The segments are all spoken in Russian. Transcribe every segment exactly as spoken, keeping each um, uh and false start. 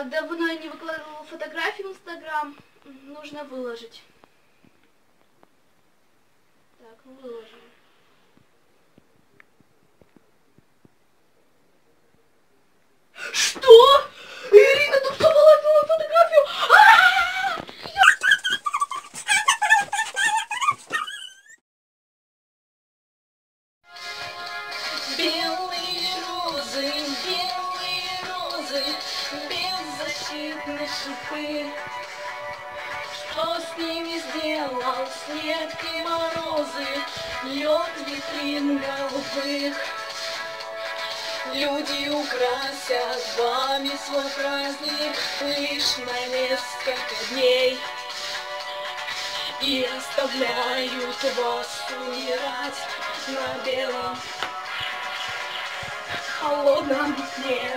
Так, давно я не выкладывала фотографии в Инстаграм. Нужно выложить. Так, ну выложим. Что? Ирина Дубцова лайкнула фотографию? А-а-а! Белые розы, белые розы, беззащитные шипы. Что с ними сделал снег и морозы, лед витрин голубых? Люди украсят вами свой праздник лишь на несколько дней и оставляют вас умирать на белом холодном дне.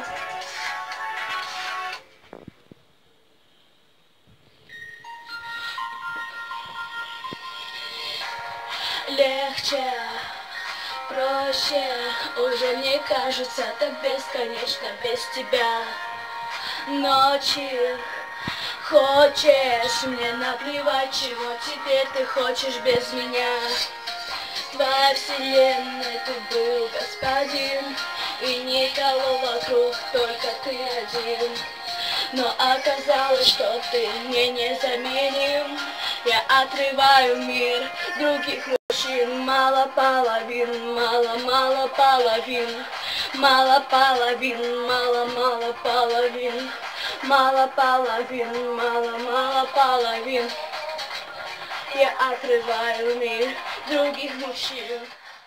Легче, проще, уже не кажется так бесконечно без тебя. Ночи, хочешь, мне наплевать, чего теперь ты хочешь без меня. Твоя вселенная, ты был господин, и никого вокруг, только ты один. Но оказалось, что ты мне незаменим. Я отрываю мир других мужчин. Мало половин, мало-мало половин. Мало половин, мало-мало половин. Мало половин, мало-мало половин. Я отрываю мир других мужчин.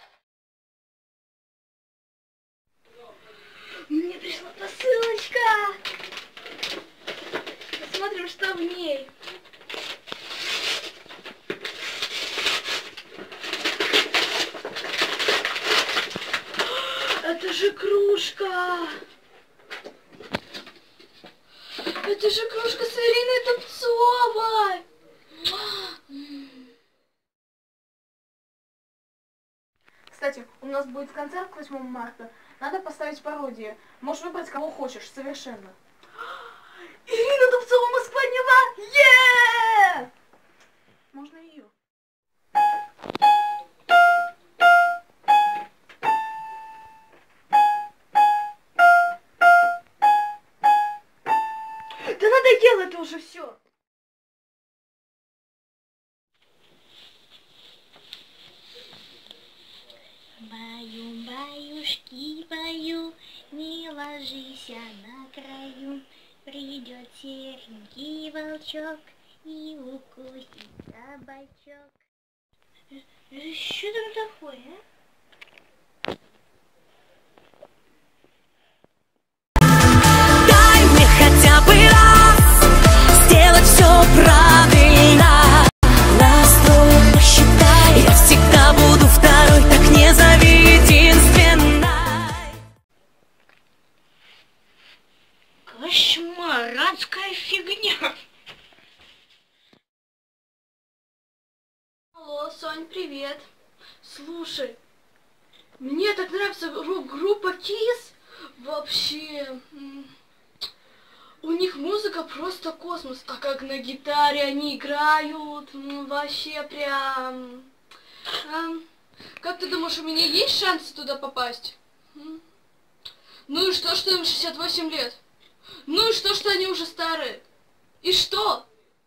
Мне пришла посылочка. Посмотрим, что в ней. Это же кружка. Это же кружка с Ириной Дубцовой. Кстати, у нас будет концерт к восьмому марта. Надо поставить пародию. Можешь выбрать кого хочешь, совершенно. Ирина Дубцова, Москва Нева! Е! Можно ее. Да надоело это уже все. Баю, баюшки, баю, не ложись на краю. Придет серенький волчок и укусит собачок. Что там такое, а? Дай мне хотя бы раз сделать все правильно. Настрой посчитай, я всегда буду второй, так не зови единственной. Кошмар, адская фигня. Алло, Сонь, привет. Слушай, мне так нравится рок-группа Kiss. Вообще, у них музыка просто космос. А как на гитаре они играют, ну, вообще прям... А, как ты думаешь, у меня есть шансы туда попасть? М? Ну и что, что им шестьдесят восемь лет? Ну и что, что они уже старые? И что?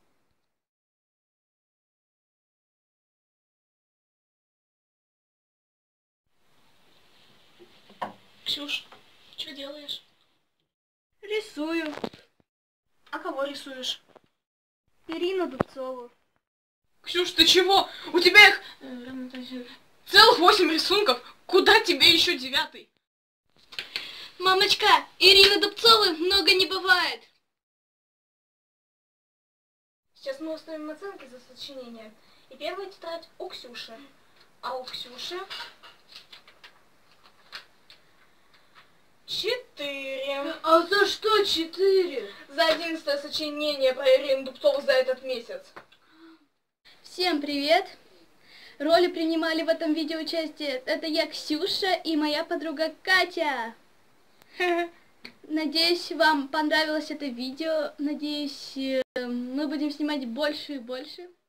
Ксюш, что делаешь? Рисую. А кого рисуешь? Ирину Дубцову. Ксюш, ты чего? У тебя их целых восемь рисунков. Куда тебе еще девятый? Мамочка, Ирины Дубцовой много не бывает. Сейчас мы установим оценки за сочинение. И первая тетрадь у Ксюши. А у Ксюши четыре. А за что четыре? За одиннадцатое сочинение про Ирину Дубцову за этот месяц. Всем привет! Роли принимали в этом видео участие. Это я, Ксюша, и моя подруга Катя. надеюсь, вам понравилось это видео. Надеюсь, э, мы будем снимать больше и больше.